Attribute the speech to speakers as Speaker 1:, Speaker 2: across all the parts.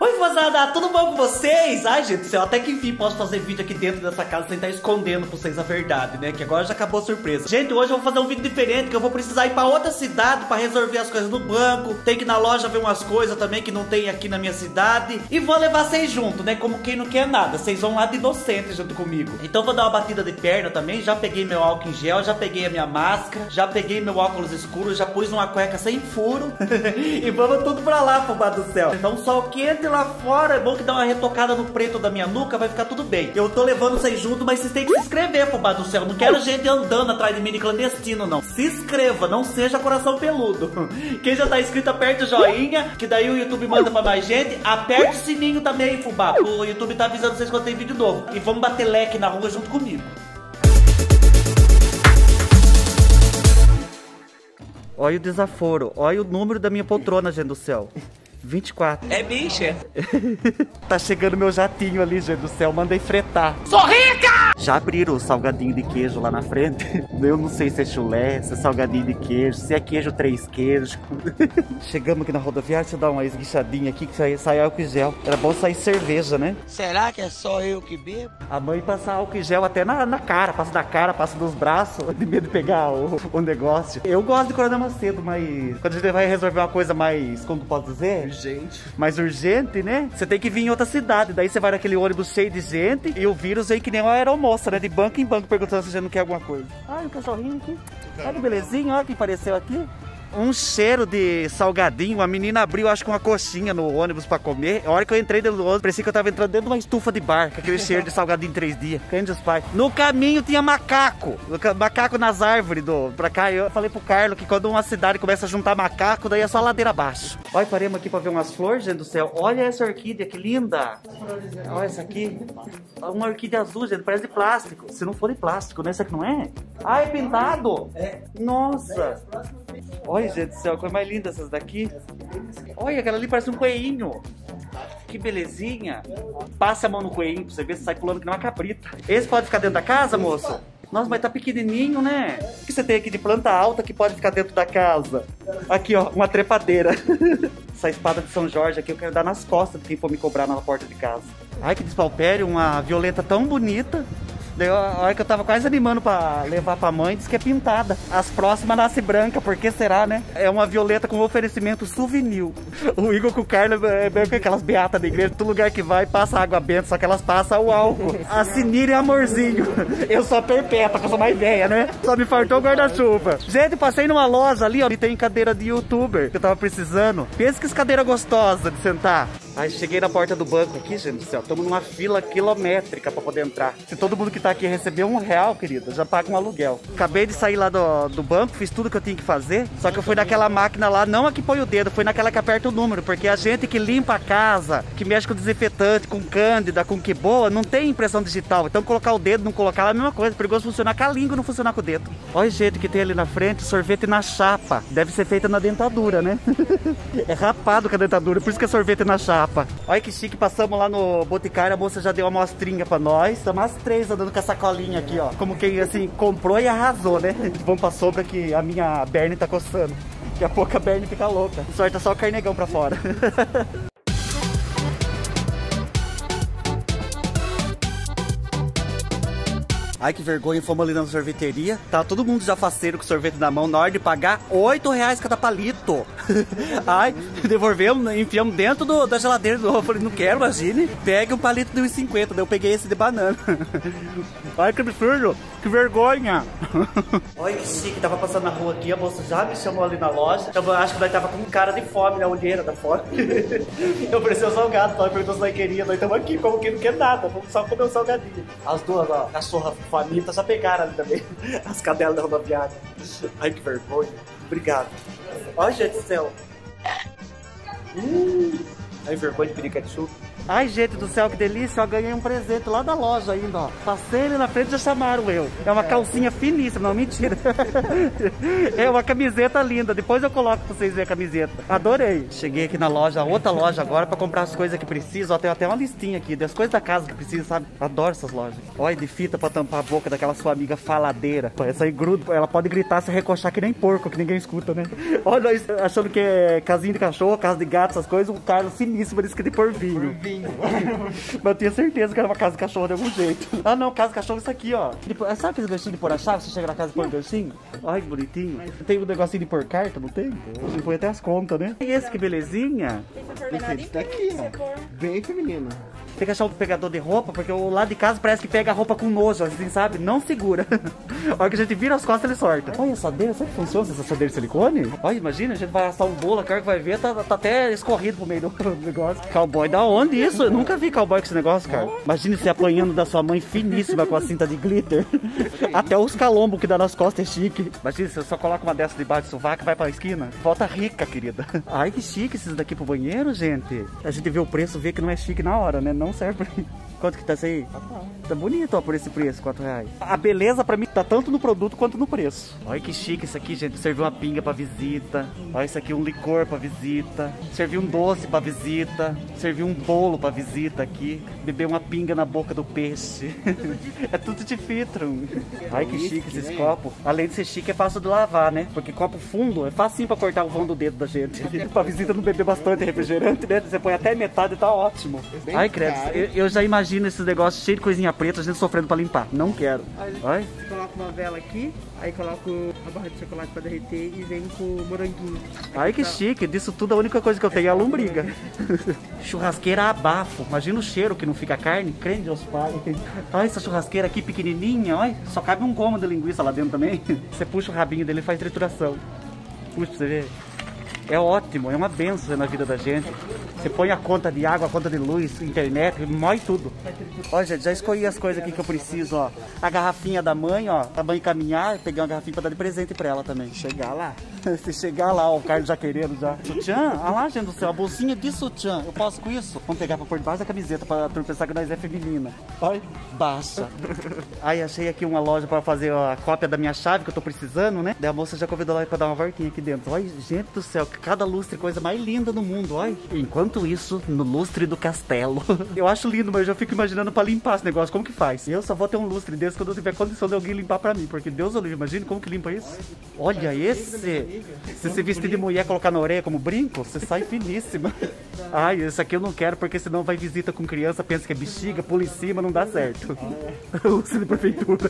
Speaker 1: Oi, moçada, tudo bom com vocês? Ai, gente do céu, até que enfim posso fazer vídeo aqui dentro dessa casa sem estar escondendo pra vocês a verdade, né? Que agora já acabou a surpresa. Gente, hoje eu vou fazer um vídeo diferente, que eu vou precisar ir pra outra cidade pra resolver as coisas no banco. Tem que ir na loja ver umas coisas também que não tem aqui na minha cidade. E vou levar vocês junto, né? Como quem não quer nada. Vocês vão lá de inocente junto comigo. Então vou dar uma batida de perna também. Já peguei meu álcool em gel, já peguei a minha máscara, já peguei meu óculos escuro, já pus uma cueca sem furo. E vamos tudo pra lá, fubá do céu. Então sol quente lá fora, é bom que dá uma retocada no preto da minha nuca, vai ficar tudo bem. Eu tô levando vocês junto, mas vocês têm que se inscrever, fubá do céu. Não quero gente andando atrás de mim de clandestino, não. Se inscreva, não seja coração peludo. Quem já tá inscrito, aperte o joinha, que daí o YouTube manda pra mais gente. Aperte o sininho também, fubá. O YouTube tá avisando vocês quando tem vídeo novo. E vamos bater leque na rua junto comigo. Olha o desaforo, olha o número da minha poltrona, gente do céu. 24.
Speaker 2: É bicha.
Speaker 1: Tá chegando meu jatinho ali, gente do céu. Mandei fretar.
Speaker 2: Sou rica!
Speaker 1: Já abriram o salgadinho de queijo lá na frente. Eu não sei se é chulé, se é salgadinho de queijo, se é queijo 3 queijos. Chegamos aqui na rodoviária, deixa eu dar uma esguichadinha aqui, que sai álcool em gel. Era bom sair cerveja, né?
Speaker 2: Será que é só eu que bebo?
Speaker 1: A mãe passa álcool em gel até na cara. Passa da cara, passa dos braços. De medo de pegar o negócio. Eu gosto de acordar mais cedo, mas quando a gente vai resolver uma coisa mais, como que eu posso dizer?
Speaker 2: Urgente.
Speaker 1: Mais urgente, né? Você tem que vir em outra cidade. Daí você vai naquele ônibus cheio de gente e o vírus vem que nem uma aeromoça, né? De banco em banco perguntando se você não quer alguma coisa. Ai, um cachorrinho aqui. Olha que belezinha, olha que apareceu aqui. Um cheiro de salgadinho. A menina abriu, acho que uma coxinha no ônibus pra comer. A hora que eu entrei dentro do ônibus, parecia que eu tava entrando dentro de uma estufa de bar, com aquele cheiro de salgadinho em 3 dias. Crente os pais. No caminho tinha macaco. Macaco nas árvores pra cá. Eu falei pro Carlos que quando uma cidade começa a juntar macaco, daí é só ladeira abaixo. Olha, paremos aqui pra ver umas flores, gente do céu. Olha essa orquídea, que linda. Olha essa aqui. Uma orquídea azul, gente, parece de plástico. Se não for de plástico, né? Essa aqui não é? Ah, é pintado? É. Nossa. Olha, gente do céu, coisa mais linda essas daqui. Olha, aquela ali parece um coelhinho. Que belezinha. Passa a mão no coelhinho pra você ver se sai pulando que nem uma cabrita. Esse pode ficar dentro da casa, moço? Nossa, mas tá pequenininho, né? O que você tem aqui de planta alta que pode ficar dentro da casa? Aqui, ó, uma trepadeira. Essa espada de São Jorge aqui eu quero dar nas costas de quem for me cobrar na porta de casa. Ai, que despalpério, uma violeta tão bonita. Daí, a hora que eu tava quase animando pra levar pra mãe, disse que é pintada. As próximas nascem branca, por que será, né? É uma violeta com oferecimento souvenir. O Igor com o Carlos é bem com aquelas beatas da igreja. Todo lugar que vai, passa água benta, só que elas passam o álcool. A Sinira é amorzinho. Eu sou a perpétua, que eu sou mais velha, né? Só me faltou o guarda-chuva. Gente, passei numa loja ali, ó, e tem cadeira de youtuber, que eu tava precisando. Pensa que cadeira gostosa de sentar. Aí cheguei na porta do banco aqui, gente do céu. Estamos numa fila quilométrica pra poder entrar. Se todo mundo que tá aqui receber R$1, querida, já paga um aluguel. Acabei de sair lá do banco, fiz tudo que eu tinha que fazer. Só que eu fui naquela máquina lá, não a que põe o dedo, foi naquela que aperta o número. Porque a gente que limpa a casa, que mexe com desinfetante, com cândida, com que boa, não tem impressão digital. Então colocar o dedo, não colocar é a mesma coisa. Perigoso funcionar com a língua, não funcionar com o dedo. Olha o jeito que tem ali na frente, sorvete na chapa. Deve ser feita na dentadura, né? É rapado com a dentadura, por isso que é sorvete na chapa. Olha que chique, passamos lá no Boticário, a moça já deu uma amostrinha pra nós. Estamos as 3 andando com a sacolinha aqui, ó. Como quem, assim, comprou e arrasou, né? Vamos pra sombra que a minha Bernie tá coçando. Daqui a pouco a Bernie fica louca. Sorta só o carnegão pra fora. Ai, que vergonha, fomos ali na sorveteria. Tá todo mundo já faceiro com sorvete na mão. Na hora de pagar, R$8 cada palito. Ai, devolvemos, enfiamos dentro da geladeira. Eu falei, não quero, imagine. Pega um palito de R$1,50. Daí eu peguei esse de banana. Ai, que absurdo, que vergonha. Olha que chique, tava passando na rua aqui. A moça já me chamou ali na loja. Eu acho que nós tava com cara de fome, na olheira da fome. Eu ofereci o salgado, ela perguntou se nós queríamos. Nós estamos aqui, como que não quer nada. Vamos só comer o salgadinho. As duas, ó, cachorra faminta já pegaram ali também. As cadelas da rodoviária. Ai, que vergonha. Obrigado. Olha, gente do céu. Ai, vergonha de pedir ketchup. Ai, gente do céu, que delícia. Eu ganhei um presente lá da loja ainda, ó. Passei ele na frente e já chamaram eu. É uma calcinha finíssima, não, mentira. É uma camiseta linda. Depois eu coloco pra vocês verem a camiseta. Adorei. Cheguei aqui na loja, outra loja agora, pra comprar as coisas que preciso. Ó, tem até uma listinha aqui das coisas da casa que precisa, sabe? Adoro essas lojas. Olha, de fita pra tampar a boca daquela sua amiga faladeira. Essa aí gruda, ela pode gritar, se recochar que nem porco, que ninguém escuta, né? Olha, achando que é casinha de cachorro, casa de gato, essas coisas. O Carlos finíssimo disse que de porvinho. Mas eu tinha certeza que era uma casa de cachorro de algum jeito. Ah, não, casa de cachorro, isso aqui, ó. Sabe aqueles ganchinhos de pôr a chave? Você chega na casa e põe o ganchinho? Ai, que bonitinho. Tem um negocinho de pôr carta, não tem? Você põe até as contas, né? E esse, que belezinha.
Speaker 3: Esse daqui, ó. Bem feminino.
Speaker 1: Tem que achar um pegador de roupa, porque o lado de casa parece que pega a roupa com nojo, assim, sabe? Não segura. A hora que a gente vira as costas, ele sorta. Olha, assadeira, sabe que funciona essa assadeira de silicone? Olha, imagina, a gente vai assar um bolo, a cara que vai ver, tá até escorrido pro meio do negócio. Cowboy, da onde isso? Eu nunca vi cowboy com esse negócio, cara. Imagina você apanhando da sua mãe finíssima com a cinta de glitter. Até os calombos que dá nas costas é chique. Imagina, você só coloca uma dessa debaixo do sovaco e vai pra esquina. Volta rica, querida. Ai, que chique esses daqui pro banheiro, gente. A gente vê o preço, vê que não é chique na hora, né? Não serve pra mim. Quanto que tá isso aí? Tá bonito, ó, por esse preço, R$4. A beleza pra mim tá tanto no produto quanto no preço. Olha que chique isso aqui, gente. Serviu uma pinga pra visita. Olha isso aqui, um licor pra visita. Serviu um doce pra visita. Serviu um bolo pra visita aqui. Beber uma pinga na boca do peixe. É tudo de filtro. Ai, que chique esses copos. Além de ser chique, é fácil de lavar, né? Porque copo fundo é facinho pra cortar o vão do dedo da gente. Pra visita não beber bastante refrigerante, né? Você põe até metade e tá ótimo. Ai, credo. Eu já imagino esses negócios cheios de coisinha preta, a gente sofrendo pra limpar. Não quero. Olha.
Speaker 3: Você coloca uma vela aqui, aí coloca a barra de chocolate pra derreter e vem com o moranguinho.
Speaker 1: Ai, que chique. Disso tudo, a única coisa que eu tenho é a lombriga. Churrasqueira a abafo. Imagina o cheiro que não fica a carne. Crende aos pais. Olha essa churrasqueira aqui pequenininha. Olha, só cabe um gomo de linguiça lá dentro também. Você puxa o rabinho dele e faz trituração. Puxa pra você ver. É ótimo, é uma benção na vida da gente. Você põe a conta de água, a conta de luz, internet, mói tudo. Ó, gente, já escolhi as coisas aqui que eu preciso, ó. A garrafinha da mãe, ó, pra mãe caminhar, peguei uma garrafinha pra dar de presente pra ela também.
Speaker 3: Chegar lá.
Speaker 1: Se chegar lá, ó, o Carlos já querendo já. Sutiã? Ah lá, gente do céu, a bolsinha de sutiã. Eu posso com isso? Vamos pegar pra pôr debaixo da camiseta pra turma pensar que nós é feminina. Olha, baixa. Aí achei aqui uma loja pra fazer a cópia da minha chave que eu tô precisando, né? Daí a moça já convidou lá pra dar uma voltinha aqui dentro. Olha, gente do céu, cada lustre, coisa mais linda do mundo, olha. Enquanto isso, no lustre do castelo. Eu acho lindo, mas eu já fico imaginando pra limpar esse negócio, como que faz? Eu só vou ter um lustre desse quando eu tiver condição de alguém limpar pra mim, porque Deus o livre, imagina como que limpa isso. Olha esse. Se você vestir de mulher e colocar na orelha como brinco, você sai finíssima. Ai, esse aqui eu não quero, porque senão vai visita com criança, pensa que é bexiga, pula em cima, não dá certo. Lustre de prefeitura.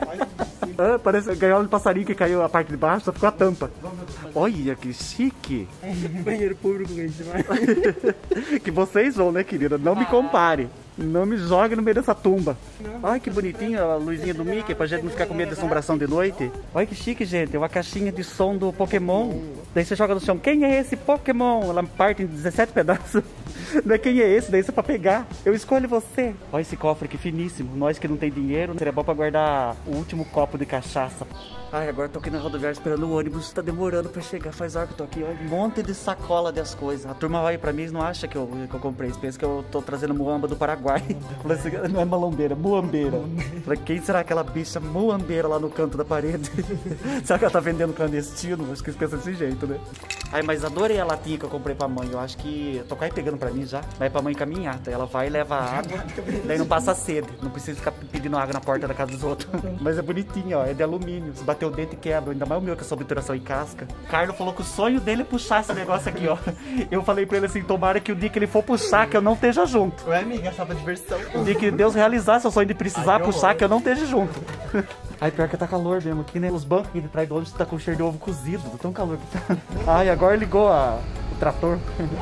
Speaker 1: Ah, parece ganhar um passarinho que caiu a parte de baixo, só ficou a tampa. Olha que chique.
Speaker 3: Banheiro público, gente, demais.
Speaker 1: Que vocês vão, né, querida? Não me compare. Não me jogue no meio dessa tumba. Ai, que bonitinho a luzinha do Mickey, pra gente não ficar com medo de assombração de noite. Olha que chique, gente. É uma caixinha de som do Pokémon. Daí você joga no chão. Quem é esse Pokémon? Ela parte em 17 pedaços. Não é quem é esse, daí você é pra pegar. Eu escolho você. Olha esse cofre aqui finíssimo. Nós que não tem dinheiro, seria bom pra guardar o último copo de cachaça. Ai, agora tô aqui na rodoviária esperando o ônibus. Tá demorando pra chegar. Faz hora que eu tô aqui. Olha, um monte de sacola das coisas. A turma vai pra mim e não acha que eu comprei. Eles pensam que eu tô trazendo muamba do Paraguai. Falei assim, não é malombeira, muambeira. Falei, quem será aquela bicha muambeira lá no canto da parede? Será que ela tá vendendo clandestino? Acho que eles pensam desse jeito, né? Ai, mas adorei a latinha que eu comprei pra mãe. Eu acho que... Eu tô quase pegando pra mim já. Vai pra mãe caminhar. Daí ela vai e leva água. Daí não passa sede. Não precisa ficar pedindo água na porta da casa dos outros. Mas é bonitinho, ó. É de alumínio. Se bater o dente, quebra. Ainda mais o meu, que é sobre obturação em casca. O Carlos falou que o sonho dele é puxar esse negócio aqui, ó. Eu falei pra ele assim, tomara que o dia que ele for puxar, que eu não esteja junto.
Speaker 3: Ué, amiga, só pra diversão.
Speaker 1: O dia que Deus realizar seu sonho de precisar puxar, que eu não esteja junto. Ai, pior que tá calor mesmo aqui, né? Os bancos aqui de trás do ônibus tá com cheiro de ovo cozido. Tão calor que tá. Ai, agora ligou o trator.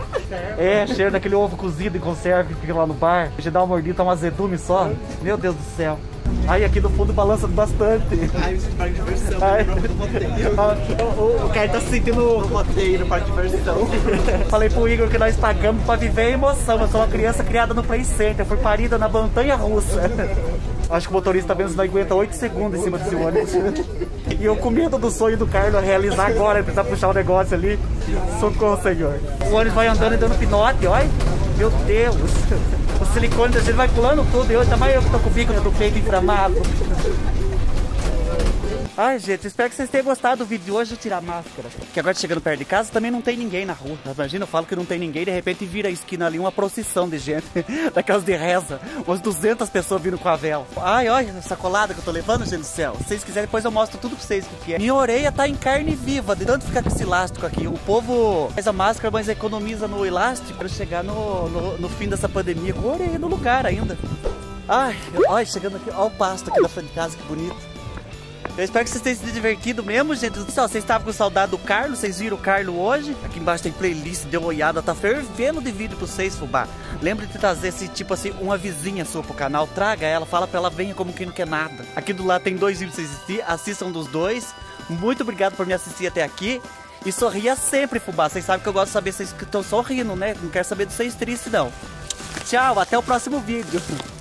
Speaker 1: É, cheiro daquele ovo cozido em conserva que fica lá no bar. A gente dá uma mordida, tá um azedume só. Meu Deus do céu. Ai, aqui no fundo balança bastante.
Speaker 3: Ai, você parque de diversão.
Speaker 1: Ai.
Speaker 3: O cara tá se sentindo no roteiro, no parque de diversão.
Speaker 1: Falei pro Igor que nós pagamos pra viver a emoção. Eu sou uma criança criada no Play Center. Fui parida na montanha russa. Acho que o motorista tá vendo se não aguenta 8 segundos em cima desse ônibus. E eu com medo do sonho do Carlos realizar agora. Ele precisa puxar o negócio ali. Socorro, senhor. O ônibus vai andando e dando pinote, olha. Meu Deus. O silicone da gente vai pulando tudo. E hoje também eu que tô com o bico do peito inflamado. Ai, gente, espero que vocês tenham gostado do vídeo de hoje. Eu tirar a máscara. Que agora chegando perto de casa também não tem ninguém na rua. Imagina, eu falo que não tem ninguém, de repente vira a esquina ali uma procissão de gente. Daquelas de reza. Umas 200 pessoas vindo com a vela. Ai, olha essa colada que eu tô levando, gente do céu. Se vocês quiserem, depois eu mostro tudo pra vocês o que é. Minha orelha tá em carne viva, de tanto ficar com esse elástico aqui. O povo faz a máscara, mas economiza no elástico pra chegar no fim dessa pandemia com a orelha no lugar ainda. Ai, olha, chegando aqui, olha o pasto aqui na frente de casa, que bonito. Eu espero que vocês tenham se divertido mesmo, gente. Vocês estavam com saudade do Carlos, vocês viram o Carlos hoje. Aqui embaixo tem playlist, deu uma olhada, tá fervendo de vídeo pra vocês, fubá. Lembre de trazer esse tipo assim, uma vizinha sua pro canal, traga ela, fala pra ela, venha como quem não quer nada. Aqui do lado tem 2 vídeos pra vocês assistir, assistam dos 2. Muito obrigado por me assistir até aqui. E sorria sempre, fubá. Vocês sabem que eu gosto de saber se vocês estão sorrindo, né? Não quero saber de vocês tristes, não. Tchau, até o próximo vídeo.